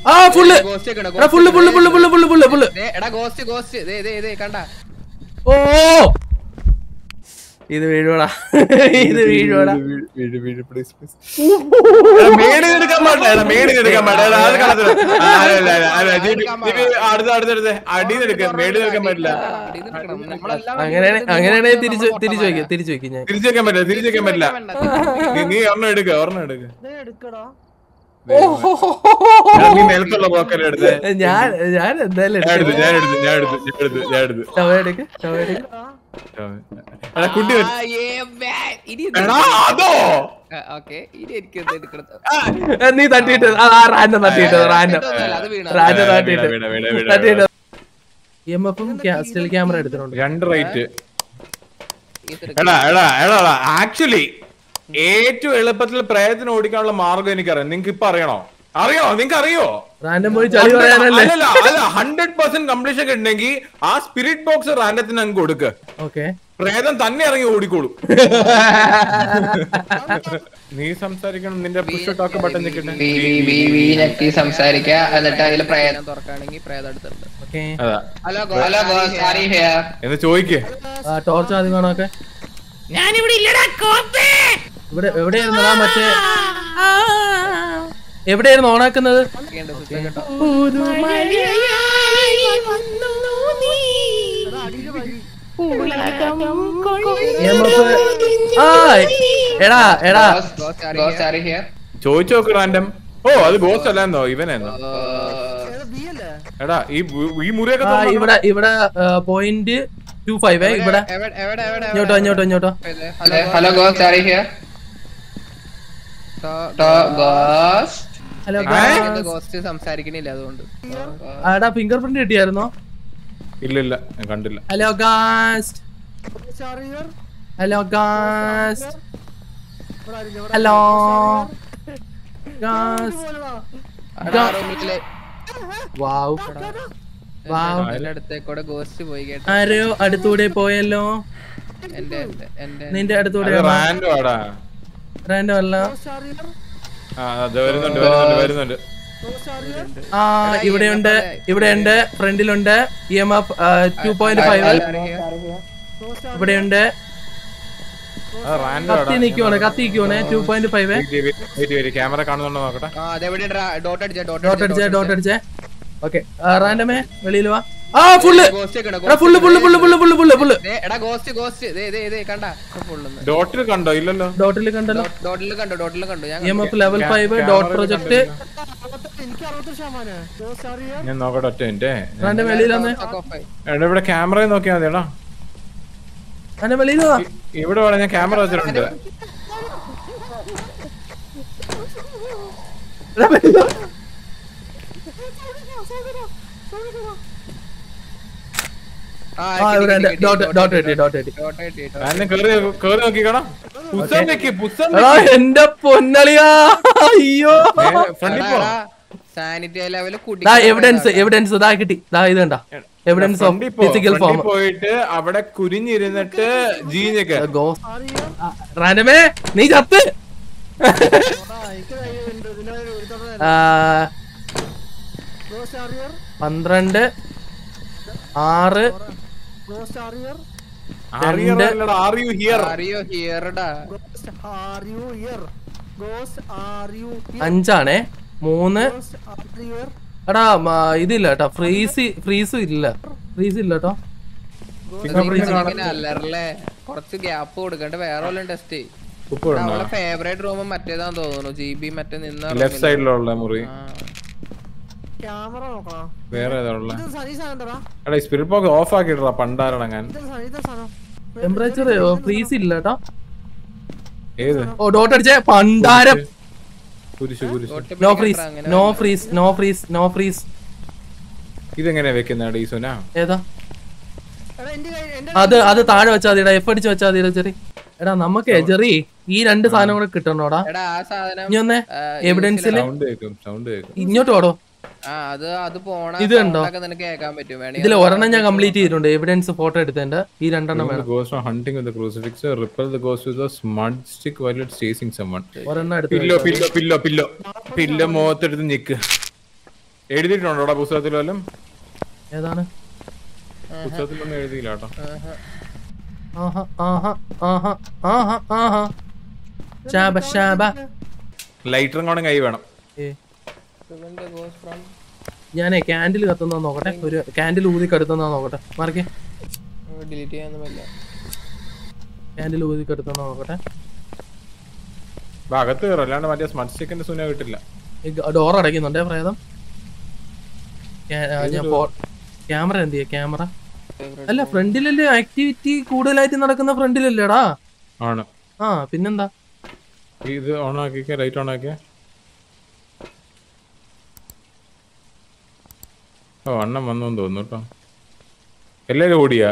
ആ full full full full full full full full. ഓ ഇത് വീഴുവാടാ, ഇത് വീഴുവാടാ. അങ്ങനെയാണെങ്കിൽ തിരിച്ചു വെക്കും ഞാൻ. തിരിച്ചു വെക്കാൻ പറ്റില്ല. നീ ഒരെണ്ണം എടുക്ക. നിലത്തുള്ള ബ്ലോക്കല്ലേ എടുത്തേ? ഞാൻ എന്തായാലും കുട്ടി നീ തട്ടിട്ട് സ്റ്റിൽ ക്യാമറ എടുത്തിട്ടുണ്ട്. 2 റൈറ്റ്. ആക്ച്വലി ഏറ്റവും എളുപ്പത്തിൽ പ്രയത്നം ഓടിക്കാനുള്ള മാർഗം എനിക്കറിയാം. നിങ്ങക്ക് ഇപ്പൊ അറിയണോ? നിങ്ങക്ക് അറിയോ? 100% കംപ്ലീഷൻ ഉണ്ടെങ്കിൽ ആ സ്പിരിറ്റ് ബോക്സ് റാൻഡത്തിന് അങ്ങ് കൊടുക്ക. പ്രേതം തന്നെ ഇറങ്ങി ഓടിക്കോളൂ. നീ സംസാരിക്കണം. നിന്റെ പുഷ് ടോക്ക് ബട്ടൺ ഞെക്കിട്ട് സംസാരിക്കുക. എന്നിട്ട് അതിൽ പ്രേതം തുറക്കുകയാണെങ്കിൽ പ്രേതം എടുത്തിട്ടുണ്ട്. എന്ന് ചോദിക്കേ. ടോർച്ച് ആദ്യം കാണാക്കെ. എവിടെയായിരുന്നടാ മറ്റേ എവിടെയായിരുന്നു ഓണാക്കുന്നത്? ചോദിച്ചു നോക്ക് റാൻഡം. ഓ അത് ഗോസ്റ്റ് അല്ലെന്നോ ഇവനെന്നോ? എടാ ഈ മുറിയൊക്കെ ഇവിടെ .25 ഇവിടെ. ഇങ്ങോട്ടോ. Hello ghost are you here? Hello ghost സംസാരിക്കണില്ല അതുകൊണ്ട്. ആടാ ഫിംഗർ പ്രിന്റ് കിട്ടിയായിരുന്നോ? ഇല്ല ഞാൻ കണ്ടില്ല. ഹലോ ഗാസ്റ്റ്. ഹലോ ആരോ അടുത്തൂടെ പോയല്ലോ. നിന്റെ അടുത്തൂടെ റാൻഡോ അല്ല. ഇവിടെയുണ്ട് ഫ്രണ്ടിലുണ്ട്. EMF 2.5 ഇവിടെയുണ്ട്. കത്തി നിക്കുവാണ് 2.5. ക്യാമറ കാണുന്നുണ്ടോ നോക്കട്ടെ. ഡോട്ട് അടിച്ചേ. ഓക്കെ റാൻഡമേ വെളിയിൽ വാ. ആ ഫുള്ള്. ഡോട്ടിൽ കണ്ടോ? ഇല്ലല്ലോ. ഡോട്ടിൽ കണ്ടല്ലോ. EMF level 5 dot project. ഞാൻ നോക്കട്ടെ ഒറ്റ മിനിറ്റ്. റാൻഡം വെളിയിൽ വന്നേ. ഇവിടെ ക്യാമറ നോക്കിയാൽ മതി. എടാ വെളിയിൽ വാ. ഇവിടെ വേണം. ഞാൻ ക്യാമറ വെച്ചിട്ടുണ്ട്. എന്റെ പൊന്നളിയാ. അയ്യോ എവിഡൻസ് ഇതാ കിട്ടി. ഇത് കണ്ട എവിഡൻസ് ഓഫ് ഫിസിക്കൽ ഫോം. പോയിട്ട് അവിടെ കുരിഞ്ഞിരുന്നിട്ട് റാൻഡമേ നീ ചത്ത്. 12 6 5 3. എടാ ഇതില്ല കേട്ടോ. ഫ്രീസും ഇല്ല കേട്ടോ. കുറച്ച് ഗ്യാപ്പ് കൊടുക്കണ്ട. വേറെ വല്ലതും ടെസ്റ്റ് ഫേവറേറ്റ് റൂം മറ്റേതാന്ന് തോന്നുന്നു. GB മറ്റേ നിന്ന് ലെഫ്റ്റ് സൈഡിലുള്ള മുറി. വേറെ സ്പിരിറ്റ് ബോക്സ് ഓഫ് ആക്കിട്ടാ പണ്ടാരടങ്ങാൻ. ടെമ്പറേച്ചർ ഫ്രീസ് ഇല്ല കേട്ടോ. ഏത്? ഓ ഡോട്ട് അടിച്ചേ പണ്ടാരം. No freeze. ഇതെങ്ങനെയാ വെക്കുന്ന? ഏതാ അത് താഴെ വെച്ചാ മതിടാ. F അടിച്ച് വെച്ചാ മതി ചെറി. എടാ നമുക്ക് ചെറി ഈ 2 സാധനം കൂടെ കിട്ടണോടാ. ഇനി ഒന്ന് എവിഡൻസിൽ ഇങ്ങോട്ട് ഓടോ. ഇത് കണ്ടോ? ഇതിൽ ഒരെണ്ണം ഞാൻ കംപ്ലീറ്റ് ചെയ്തിട്ടുണ്ട്. എവിഡൻസ് ഫോട്ടോ എടുത്തതിന്റെ. ഈ 2 എണ്ണം വേണം. ഒരെണ്ണം എടുത്ത് പില്ലോ മുഖത്തെടുത്ത് നിക്ക്. എഴുതിയിട്ടുണ്ടോടാ പുസ്തകത്തിൽ വല്ലതും? ഏതാണ് പുസ്തകത്തിലൊന്നും എഴുതിയില്ല കേട്ടോ. ലൈറ്ററും കൂടെ കൈ വേണം. ഞാനേ ക്യാൻഡിൽ കത്തുന്ന നോക്കട്ടെ. ഒരു ക്യാൻഡിൽ ഊതി കെടുത്തുന്ന നോക്കട്ടെ. മാറിക്കേ. ക്യാൻഡിൽ ഊതി കെടുത്തുന്ന നോക്കട്ടെ. അകത്ത് കയറും, അല്ലാണ്ട് മറ്റേ സ്മട്ട് സ്റ്റിക്കിന്റെ സുന കിട്ടില്ല. ഡോർ അടയ്ക്കുന്നുണ്ടേ പ്രേതം. ക്യാമറ എന്ത് ചെയ്യാ? ക്യാമറ അല്ല, ഫ്രണ്ടിലല്ലേ ആക്ടിവിറ്റി കൂടുതലായിട്ട് നടക്കുന്ന ഫ്രണ്ടിലല്ലേടാ? ആണ്. ആ പിന്നെന്താ? ഇത് ഓൺ ആക്കിക്കേ, ലൈറ്റ് ഓൺ ആക്കിയേ. ഓ അണ്ണൻ വന്നു തോന്നുന്നു കേട്ടോ. എല്ലാരും ഓടിയാ?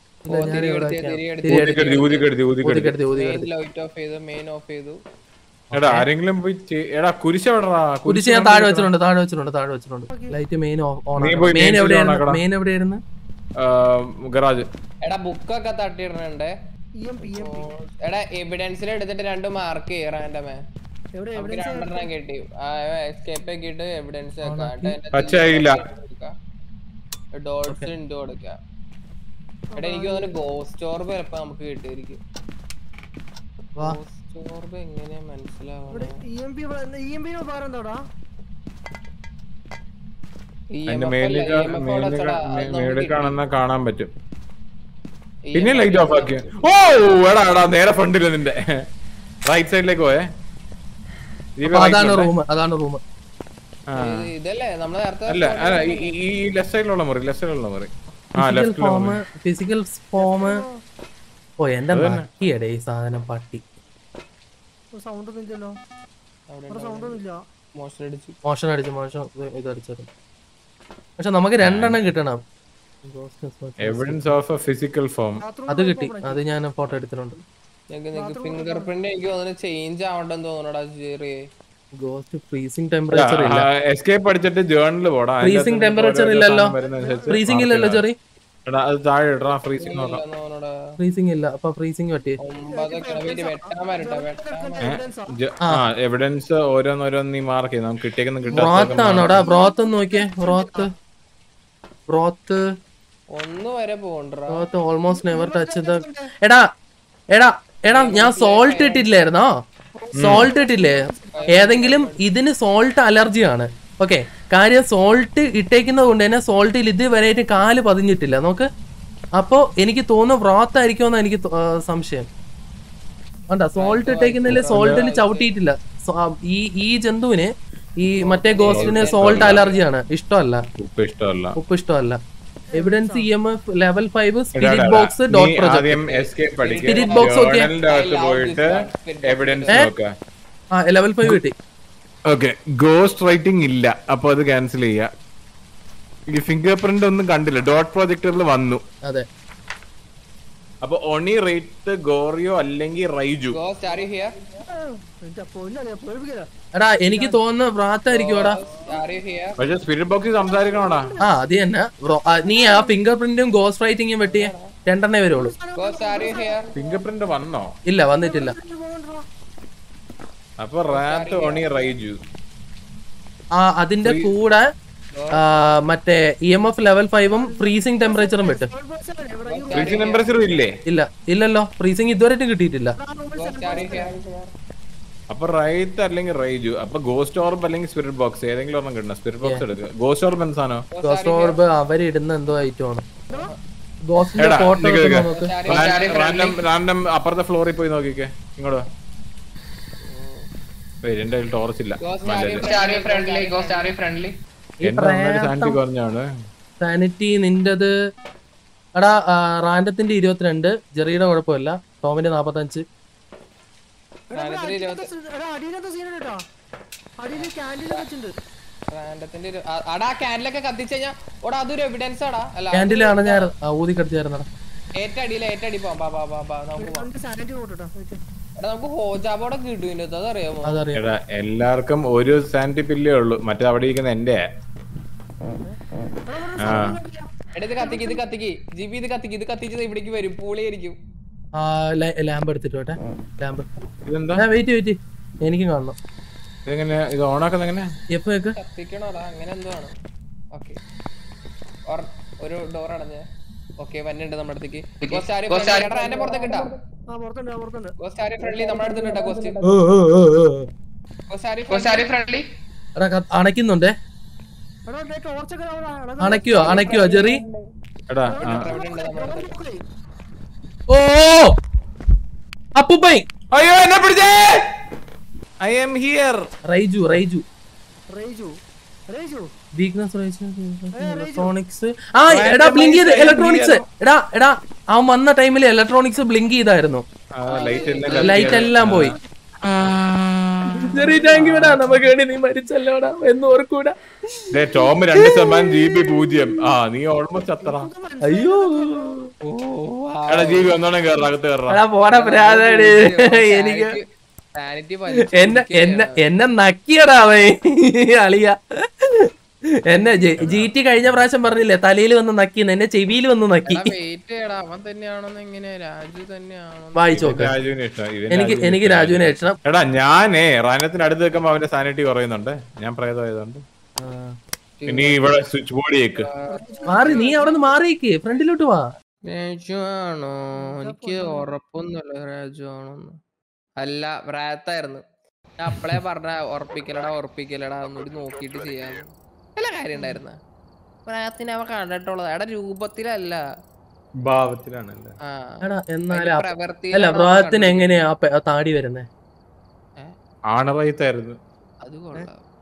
എടാ ആരെങ്കിലും പോയി എടാ കുരിശ് എവിടെടാ? കുരിശ് ഞാൻ താഴെ വെച്ചിട്ടുണ്ട്. Light main on. മെയിൻ എവിടെയായിരുന്നു? ഗറാജ്. എടാ ബുക്കൊക്കെ തട്ടിയിടുന്നുണ്ട്. എടാ എവിഡൻസിൽ എടുത്തിട്ട് 2 മാർക്ക് ചെയ്യറാൻഡമേ. രണ്ടെണ്ണം കിട്ടി. എസ്കേപ്പ് ആക്കിയിട്ട് എവിഡൻസ് ഡോട്ട്സ് ഇൻഡു കൊടുക്കാം. എടാ എനിക്ക് തോന്നുന്നു ഗോസ്റ്റ് ഓർബ് ചിലപ്പോ നമുക്ക് കിട്ടിയിരിക്കും. ഗോസ്റ്റ് ഓർബ് എങ്ങനെയാ മനസ്സിലാവണം? കാണാൻ പറ്റും. പിന്നെ ലൈറ്റ് ഓഫ് ആക്കിയ. ഓ എടാ എടാ നേരെ ഫ്രണ്ടില് നിന്റെ റൈറ്റ് സൈഡിലേക്ക് പോയേ. അതാണ് റൂം. അല്ല ഈ ലെഫ്റ്റ് സൈഡിലുള്ള മുറി. Physical form. ഓ എന്റെ പട്ടിയടേ ഈ സാധനം. പട്ടി മോഷൻ ഇതടിച്ചത്. പക്ഷെ നമുക്ക് 2 എണ്ണം കിട്ടണം. Evidence of a physical form അത് കിട്ടി. അത് ഞാൻ ഫോട്ടോ എടുത്തിട്ടുണ്ട്. ഫിംഗർ പ്രിന്റ് എനിക്ക് തോന്നുന്നു ചേഞ്ച് ആവണ്ടെന്ന് തോന്നുന്നുടാ ജെറി. ഗോസ്റ്റ് ഫ്രീസിംഗ് ടെമ്പറേച്ചർ ഇല്ല. എസ്കേപ്പ് അടിച്ചിട്ട് ജേർണൽ പോടാ. ഫ്രീസിംഗ് ടെമ്പറേച്ചർ ഇല്ലല്ലോ. ഫ്രീസിംഗ് ഇല്ലല്ലോ ജെറി. എടാ അത് താഴെ ഇടടാ. ഫ്രീസിംഗ് നോക്കാം. ഫ്രീസിംഗ് ഇല്ല. അപ്പൊ ഫ്രീസിംഗ് പറ്റി. എവിഡൻസ് ഓരോന്നോരോന്ന് നീ മാർക്ക് ചെയ്ത് നമുക്ക് കിട്ടിയേക്കുന്ന കിട്ടാ. ബ്രോത്താണോടാ? ബ്രോത്ത് ഒന്ന് നോക്കിയേ. ബ്രോത്ത് 1 വരെ പോകണ്ടോ? Broth almost never touch the. എടാ ഞാൻ സോൾട്ട് ഇട്ടില്ലായിരുന്നോ? സോൾട്ട് ഇട്ടില്ലേ? ഏതെങ്കിലും ഇതിന് സോൾട്ട് അലർജിയാണ്. ഓക്കെ, കാര്യം സോൾട്ട് ഇട്ടേക്കുന്നത് കൊണ്ട് തന്നെ സോൾട്ടിൽ ഇതുവരെയായിട്ട് കാല് പതിഞ്ഞിട്ടില്ല. നോക്ക്. അപ്പോ എനിക്ക് തോന്നുന്നു വ്രോത്ത് ആയിരിക്കുമെന്ന് എനിക്ക് സംശയം. വേണ്ട, സോൾട്ട് ഇട്ടേക്കുന്നതിൽ സോൾട്ടിൽ ചവിട്ടിയിട്ടില്ല. ഈ ജന്തുവിന് ഈ മറ്റേ ഗോസ്റ്റിന് സോൾട്ട് അലർജിയാണ്. ഉപ്പ് ഇഷ്ടമല്ല. Evidence EMF level 5 spirit box dot project. Spirit box okay. Level 5 കിട്ടി. ഓക്കെ, ഗോസ്റ്റ് റൈറ്റിംഗ് ഇല്ല. അപ്പൊ അത് ക്യാൻസൽ ചെയ്യാ. ഈ ഫിംഗർ പ്രിന്റ് ഒന്നും കണ്ടില്ല. ഡോട്ട് പ്രൊജക്ടറിൽ വന്നു. അതെ. അപ്പൊ ഒണി റേറ്റ് ഗോറിയോ അല്ലെങ്കിൽ റൈജു. എടാ എനിക്ക് തോന്നുന്നു വ്രാത്തായിരിക്കുംടാ. പക്ഷെ സ്പിരിറ്റ് ബോക്സിൽ സംസാരിക്കണോടാ. അത് തന്നെ. നീ ആ ഫിംഗർ പ്രിന്റും ഗോസ്റ്റ് റൈറ്റിംഗും വെട്ടിയ 2 വരുള്ളൂ. ഫിംഗർ പ്രിന്റ് വന്നോ? ഇല്ല, വന്നിട്ടില്ല. അപ്പൊ റാറ്റ് ഒണി റൈജു. അതിന്റെ കൂടെ മറ്റേ EMF ലെവൽ 5 ഫ്രീസിംഗ് ടെമ്പറേച്ചറും വെട്ട്. ഫ്രീസിംഗ് ടെമ്പറേച്ചറും ഇല്ലേ? ഇല്ലല്ലോ. ഫ്രീസിംഗ് ഇതുവരെയായിട്ടും കിട്ടിയിട്ടില്ല. അപ്പൊ റൈറ്റ് അല്ലെങ്കിൽ റൈജു. അപ്പൊ ഗോസ്റ്റ് ഓർബ് അല്ലെങ്കിൽ സ്പിരിറ്റ് ബോക്സ് ഏതെങ്കിലും ഒരെണ്ണം കിട്ടണം. സ്പിരിറ്റ് ബോക്സ് എടുക്കുക. ഗോസ്റ്റ് ഓർബ് എന്ത് സാധനം? ഗോസ്റ്റ് ഓർബ് അവരിടുന്ന എന്തോ ഐറ്റമാണ്. അപ്പുറത്തെ ഫ്ലോറിൽ പോയി നോക്കിക്കേ. ഇങ്ങോട്ട് എന്റെ ടോർച്ച് ഇല്ല. സാനിറ്റി നിന്റത് എടാ. റാൻഡത്തിന്റെ 22, ജെറിയുടെ കുഴപ്പമില്ല. ടോമിന്റെ 45. ക്യാൻഡിലാണ് ഞാൻ ഊതി കടിച്ചായിരുന്നടാ. എല്ലാവർക്കും ഒരു സാനിറ്റി പില്ലേ ഉള്ളൂ. മറ്റേ അവിടെ ഇരിക്കുന്ന എന്റെ. ഇവിടേക്ക് വരും. പൂളിയായിരിക്കും. ലാമ്പ് എടുത്തിട്ട് വെയിറ്റ് എനിക്ക് കാണണം. ഇത് ഓണാക്കുന്ന എങ്ങനെ? എപ്പോ കത്തിക്കണോടാ? അങ്ങനെ എന്തോ ആണ്. ഓക്കെ ഒരു ഡോർ അടഞ്ഞ. ഓക്കെ വന്നുണ്ട് നമ്മുടെ അടുത്തേക്ക്. അണയ്ക്കുന്നുണ്ടേ. അണയ്ക്കുവോ ജെറി? ഓ അപ്പുപ്പൈ അയ്യോ എന്നെ പിടിച്ചേ. I am here. Raiju weakness electronics. ആ എടാ ബ്ലിങ്ക് ചെയ്ത് ഇലക്ട്രോണിക്സ്. എടാ അവൻ വന്ന ടൈമിൽ ഇലക്ട്രോണിക്സ് ബ്ലിങ്ക് ചെയ്തായിരുന്നു. ലൈറ്റ് എല്ലാം പോയി. ചെറിയ ടാങ്ക് വിടാ നമുക്ക് വേണ്ടി നീ മരിച്ചല്ലോടാ എന്ന് ഓർക്കൂടാ. Tom 2% GB 0. നീ ഓൾമോസ്റ്റ് അത്ര. അയ്യോ ജീവി ഒന്നോണം കേറകത്ത് കേറാ. പോടാ പ്രാതാടി. എനിക്ക് എന്നെ നക്കിയടാവേ അളിയ. എന്നെ GT കഴിഞ്ഞ പ്രാവശ്യം പറഞ്ഞില്ലേ തലയിൽ വന്ന് നക്കിന്ന്, എന്നെ ചെവിയിൽ വന്ന് നക്കി. വായിച്ചോക്കെ. എനിക്ക് രാജുവിനെ ഇഷ്ടം. എടാ ഞാനേ റാനത്തിന് അടുത്ത് നിൽക്കുമ്പോ അവന്റെ സാനിറ്റി കുറയുന്നുണ്ട്. ഞാൻ പ്രേതമായതുകൊണ്ട്. ഇനി ഇവിടെ സ്വിച്ച് ബോർഡ് കേക്ക് മാറി. നീ അവിടെ നിന്ന് മാറിയേക്ക്, ഫ്രണ്ടിലോട്ട് വാ. രാജു ആണോ? എനിക്ക് ഉറപ്പൊന്നുമില്ല രാജു ആണോന്ന്. അല്ല പ്രായത്തായിരുന്നു. ഞാൻ അപ്പളേ പറഞ്ഞ ഉറപ്പിക്കലടാ ഒന്നുകൂടി നോക്കിട്ട് ചെയ്യാന്ന്. വല്ല കാര്യം ഉണ്ടായിരുന്ന പ്രായത്തിന് അവ കണ്ടിട്ടുള്ളത്. എടാ രൂപത്തിലല്ല, ഭാവത്തിലാണല്ലേ. പ്രായത്തിന് എങ്ങനെയാ താടി വരുന്നേ? ആണവയത്തായിരുന്നു. അത് കൊള്ളാം.